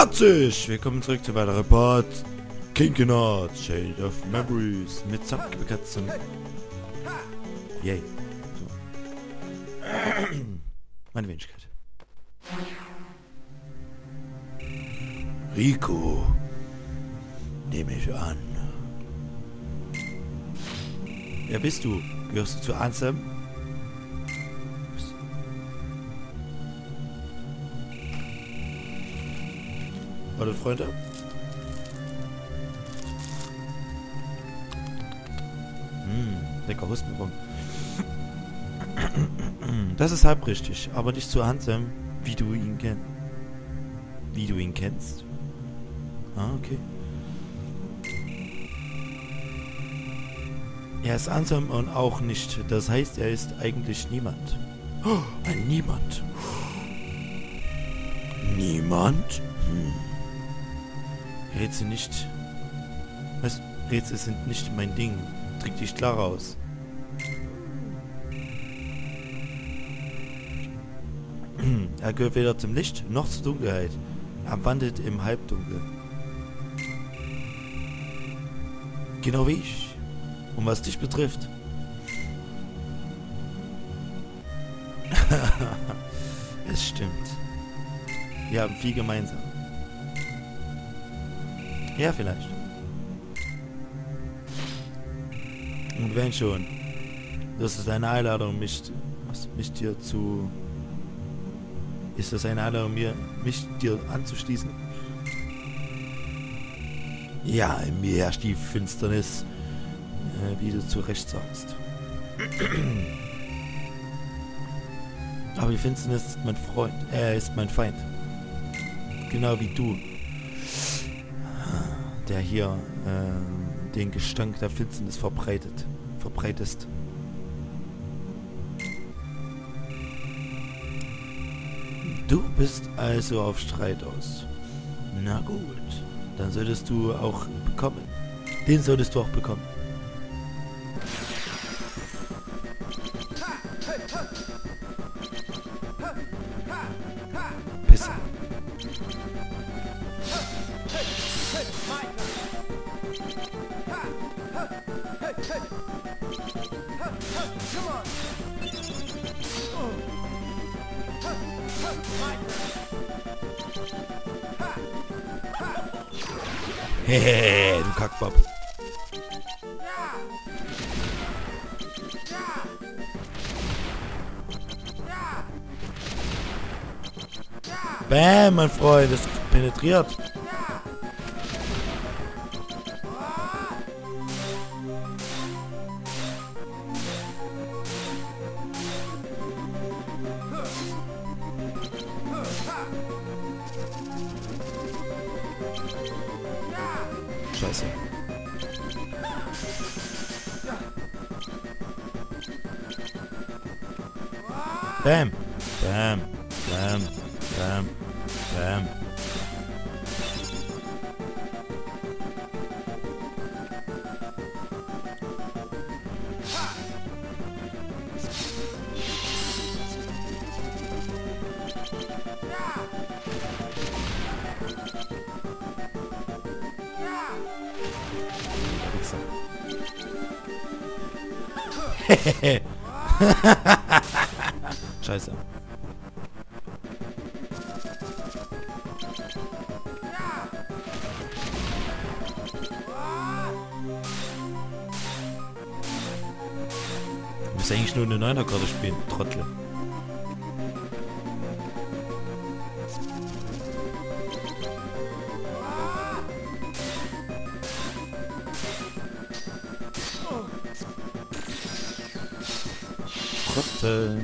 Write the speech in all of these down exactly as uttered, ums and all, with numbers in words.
Herzlich willkommen zurück zu weiteren Report Kinkenard Shade of Memories mit Zapkatzen. Yay. So. Meine Wenigkeit. Rico. Nehme ich an. Wer bist du? Gehörst du zu Ansem? Warte, Freunde. Hm, lecker Hustenbomben. Das ist halb richtig, aber nicht zu Ansem, wie du ihn kennst. Wie du ihn kennst. Ah, okay. Er ist Ansem und auch nicht. Das heißt, er ist eigentlich niemand. Oh, ein Niemand. Niemand? Hm. Rätsel nicht. Was? Rätsel sind nicht mein Ding. Drück dich klar raus. Er gehört weder zum Licht noch zur Dunkelheit. Er wandelt im Halbdunkel. Genau wie ich. Und was dich betrifft. Es stimmt. Wir haben viel gemeinsam. Ja, vielleicht. Und wenn schon, das ist eine Einladung, mich, was, mich dir zu... Ist das eine Einladung, mir, mich dir anzuschließen? Ja, in mir herrscht die Finsternis, äh, wie du zu Recht sagst. Aber die Finsternis ist mein Freund, er ist mein Feind. Genau wie du. Der hier äh, den Gestank der Finsternis verbreitet, verbreitest. Du bist also auf Streit aus. Na gut, dann solltest du auch bekommen. Den solltest du auch bekommen. Pisse. Hehehe, du Kackbob. Bam, mein Freund, das penetriert. Scheiße. Bam. Bam. Bam. Bam. Bam. Scheiße. Du musst eigentlich nur eine Neuner-Karte spielen, Trottel. Trottel.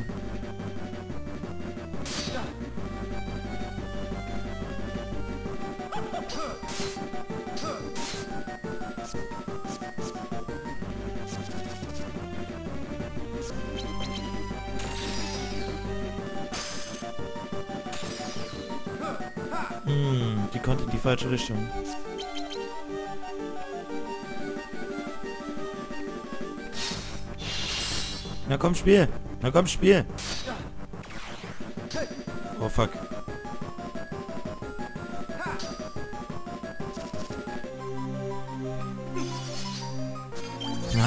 Hm, die konnte in die falsche Richtung. Na komm, Spiel! Na komm, Spiel! Oh fuck.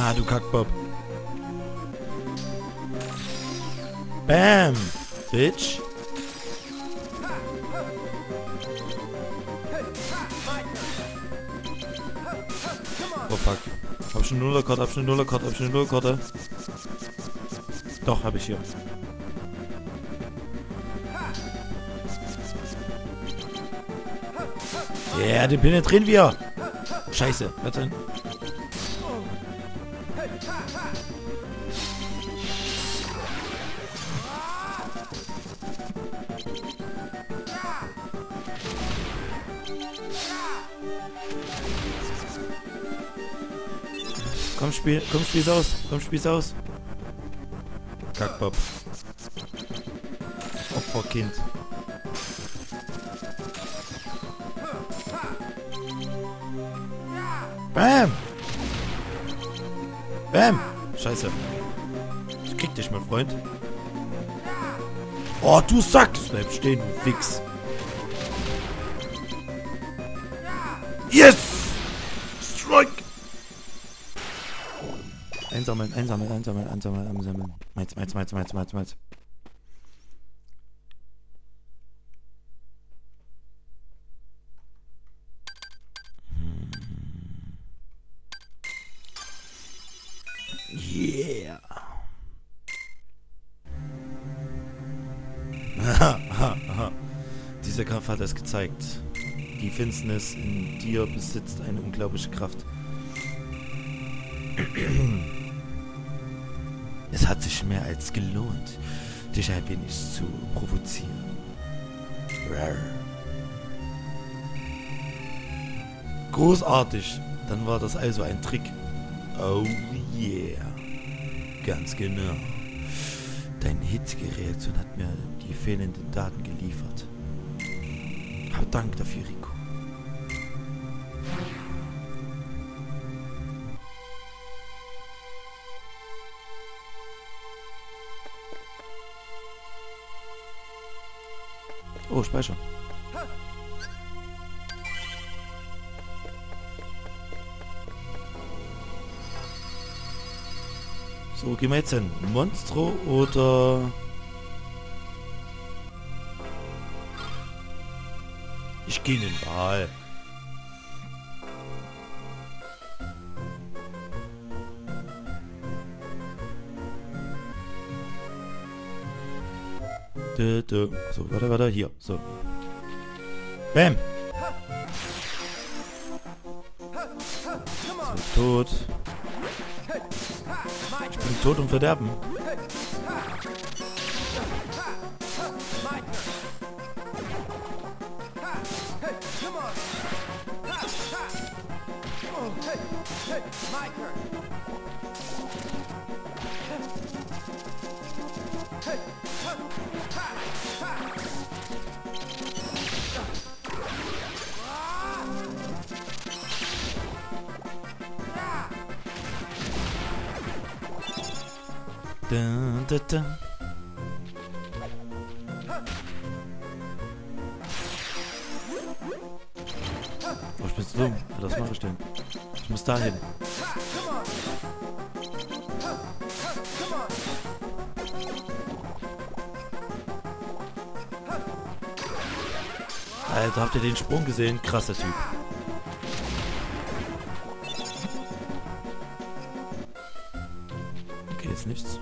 Ah, du Kackbob. Bam! Bitch. Oh fuck. Hab ich eine Nullerkarte, hab ich eine Nullerkarte, hab ich eine Nullerkarte. Doch, hab ich hier. Ja, yeah, den penetrieren wir. Scheiße, was denn? Komm, spiel, komm, spiel's aus. Komm, spiel's aus. Kackbob. Opferkind. Bam! Bam! Scheiße. Ich krieg dich, mein Freund. Oh, du Sack! Bleib stehen, du Wichs. Yes! Strike! Einsammeln, einsammeln, einsammeln, einsammeln, einsammeln. Meins, meins, meins, meins, meins, meins. Yeah. Dieser Kampf hat es gezeigt. Die Finsternis in dir besitzt eine unglaubliche Kraft. Es hat sich mehr als gelohnt, dich ein wenig zu provozieren. Rar. Großartig. Dann war das also ein Trick. Oh yeah. Ganz genau. Deine hitzige Reaktion hat mir die fehlenden Daten geliefert. Hab Dank dafür, Rico. Oh, Speicher. So, gehen wir jetzt hin. Monstro oder... Ich gehe in den Wahl. So, warte, warte, hier. So. Bam! So, tot. Ich bin tot und verderben. Da, da, da. Oh, ich bin so dumm. Ja, das mache ich denn. Ich muss da hin. Alter, habt ihr den Sprung gesehen? Krasser Typ. Okay, jetzt nichts.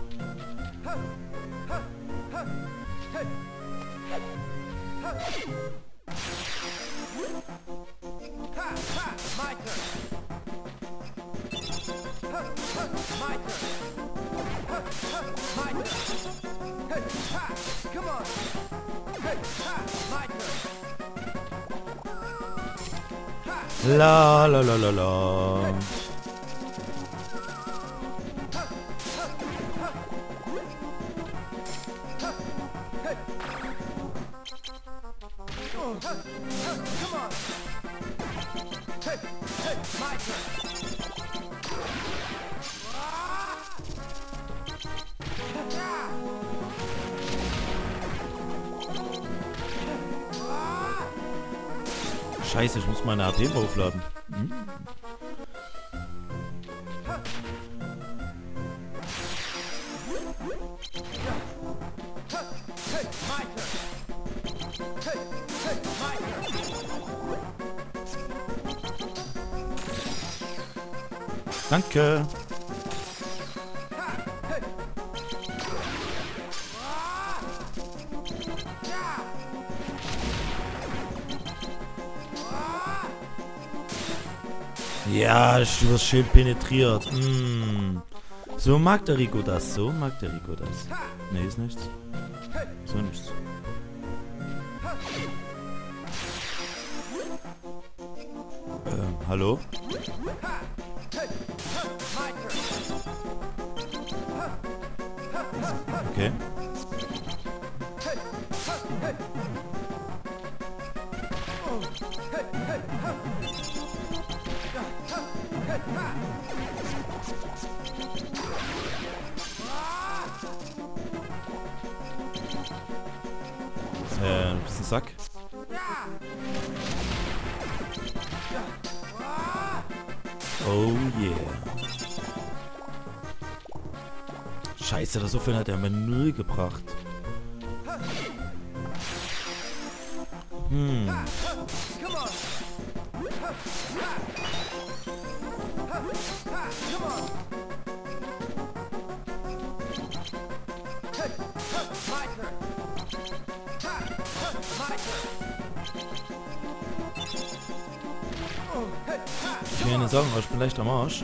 La la la la la. Scheiße, ich muss meine A P aufladen. Hm? Danke. Ja, du wirst schön penetriert. Mm. So mag der Rico das. So mag der Rico das. Ne, ist nichts. So nichts. Ähm, hallo? Okay. Äh, du bist ein Sack. Oh yeah. Scheiße, das so viel hat er mir null gebracht. Hm. Ich will nicht sagen, aber ich bin leicht am Arsch.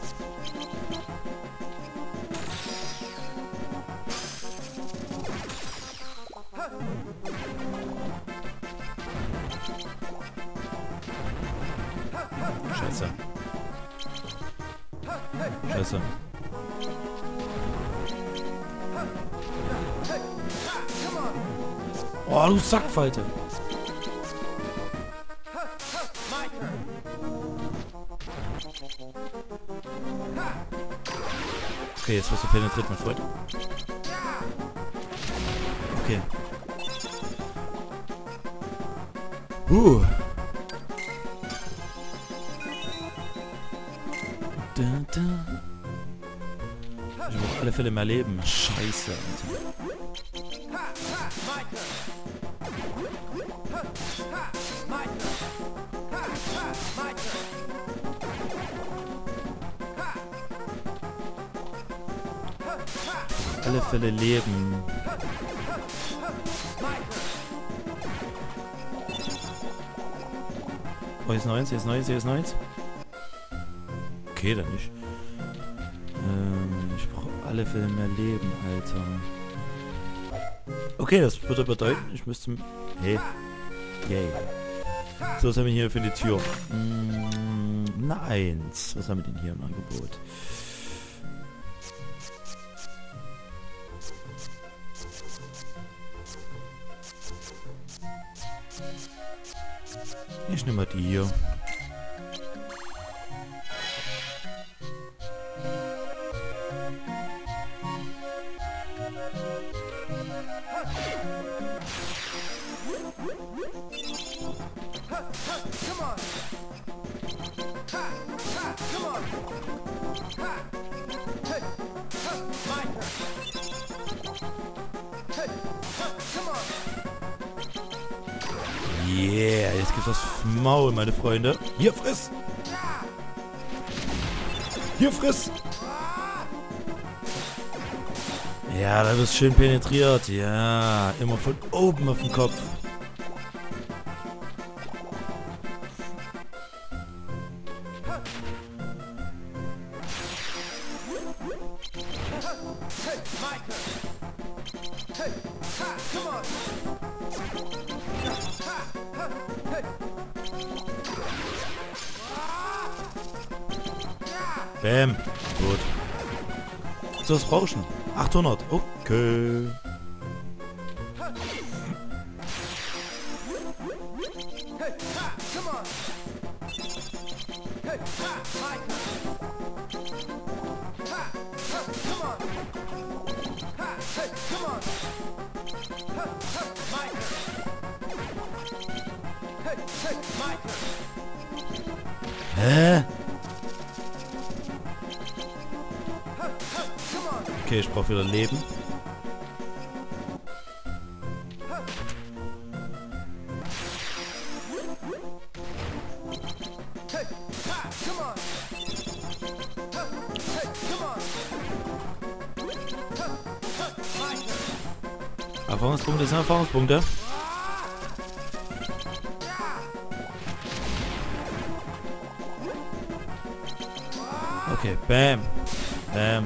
Scheiße. Scheiße. Oh, du Sackfalte. Okay, jetzt wirst du penetriert, mein Freund. Okay. Uh. Da, da. Ich will auf alle Fälle mehr leben. Scheiße, Alter. Auf alle Fälle leben. Oh, hier ist noch eins, hier ist noch eins, hier ist noch eins. Okay, dann nicht. Ähm, ich brauche auf alle Fälle mehr Leben, Alter. Okay, das würde bedeuten, ich müsste... Hey. Yay. So, was haben wir hier für die Tür? Mm, eine Eins. Was haben wir denn hier im Angebot? Ich nehme mal die hier. Yeah, jetzt gibt's das Maul, meine Freunde. Hier, friss! Hier, friss! Ja, da wirst schön penetriert. Ja, immer von oben auf den Kopf. Bäm. Gut. So, was brauchst du? achthundert. Okay. Hä? Okay, ich brauche wieder Leben. Erfahrungspunkte sind Erfahrungspunkte. Okay, bam. Bam.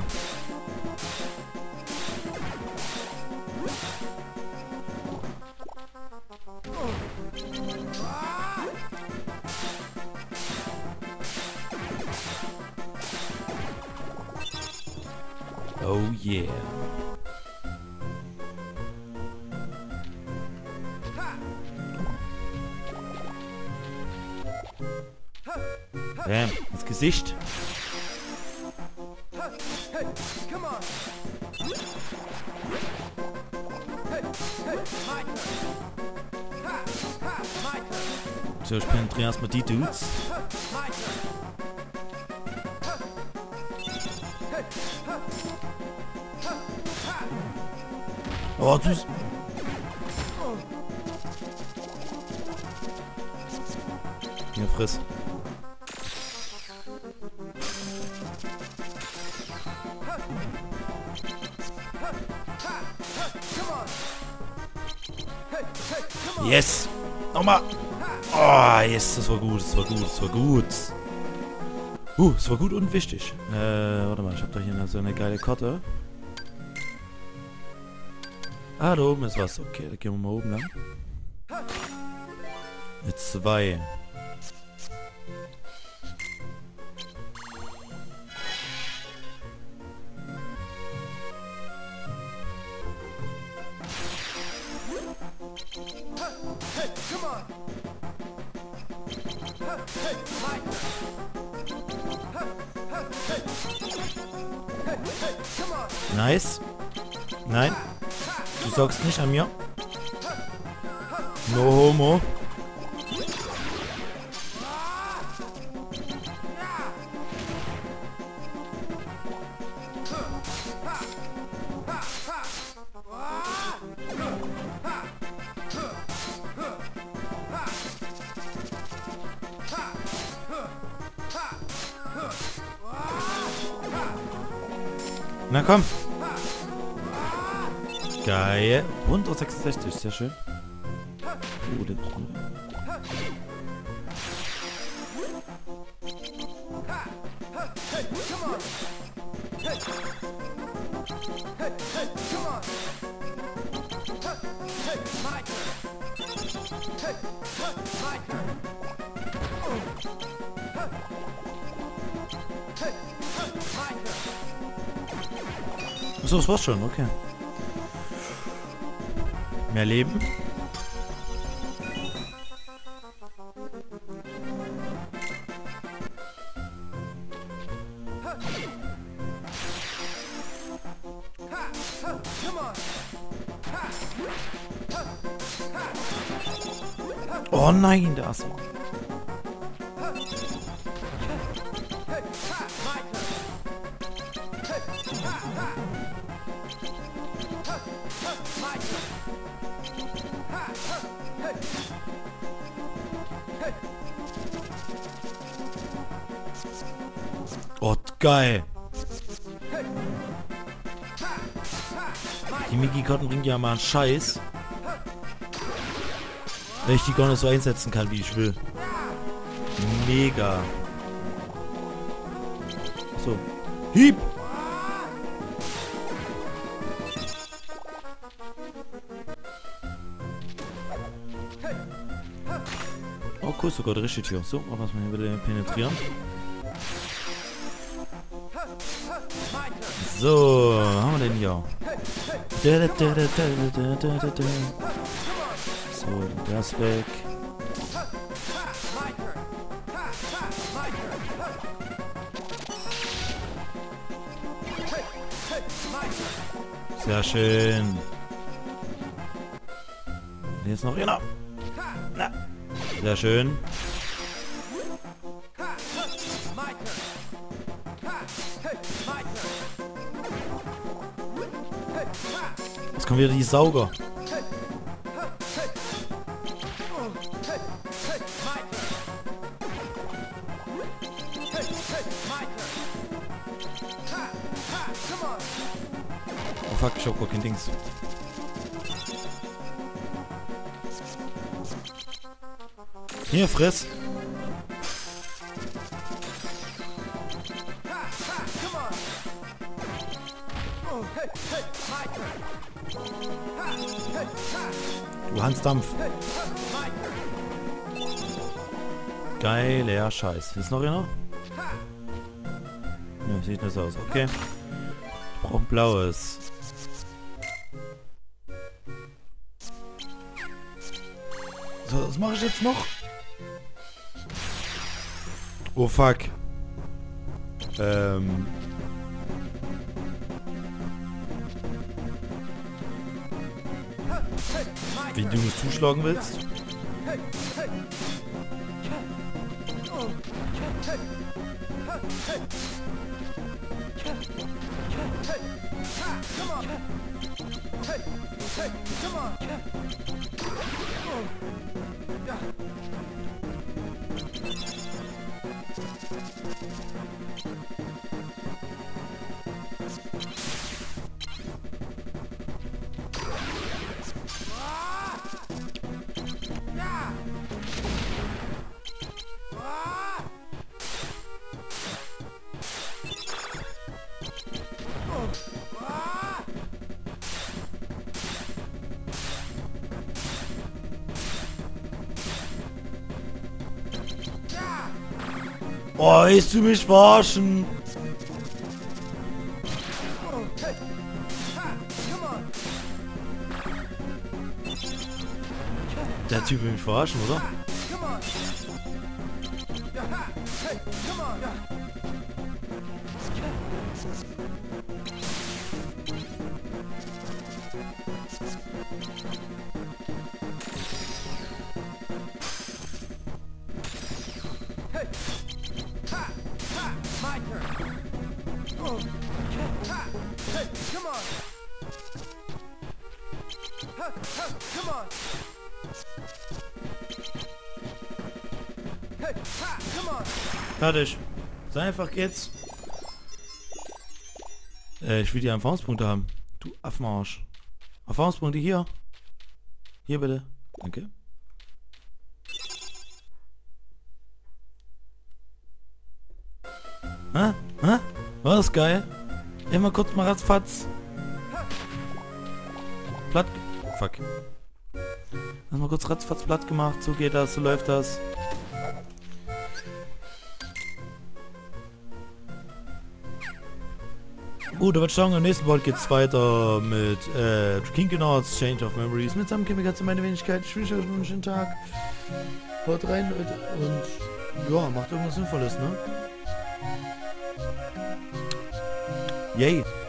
Oh yeah. Bam, ins Gesicht. So, ich penetriere erstmal die Dudes. Oh, süß. Hier, friss. Yes! Nochmal! Oh, yes, das war gut, das war gut, das war gut. Uh, das war gut und wichtig. Äh, warte mal, ich hab doch hier noch so eine geile Karte. Ah, da oben ist was. Okay, da gehen wir mal oben lang. Eine zwei. Nice. Nein. Du saugst nicht an mir. No homo. Na komm. Geil. hundertsechsundsechzig, sehr schön. Oh, der Truhe. Achso, das war's schon, okay. Mehr Leben. Oh nein, da ist er. Oh, geil. Die Mickey-Karten bringen ja mal einen Scheiß. Wenn ich die gar nicht so einsetzen kann, wie ich will. Mega. So. Hieb! Oh cool, sogar der richtige Tür. So, mal was wir hier wieder penetrieren. So, haben wir den hier. So, der ist weg. Sehr schön. Hier ist noch einer. Na. Sehr schön. Jetzt kommen wieder die Sauger. Oh fuck, ich hab gar kein Dings. Hier, friss. Du Hansdampf. Geiler Scheiß. Ist noch einer? Ja, sieht nicht so aus. Okay. Ich brauche ein blaues. So, was mache ich jetzt noch? Oh fuck. Ähm. Wie du mich zuschlagen willst? Oh, willst du mich verarschen? Der Typ will mich verarschen, oder? Fertig. So einfach geht's. Äh, ich will die Erfahrungspunkte haben. Du Affenarsch. Erfahrungspunkte hier. Hier bitte. Danke. Hä? Hä? War das geil? Immer kurz mal ratzfatz. Platt. Fuck. Lass mal kurz ratzfatz platt gemacht. So geht das, so läuft das. Gut, aber sagen, im nächsten Part geht's weiter mit äh, Kinkenauts, Change of Memories. Mit zusammen kommen wir zu meiner Wenigkeit. Ich wünsche euch einen schönen Tag. Haut rein, Leute. Und ja, macht irgendwas Sinnvolles, ne? Yay.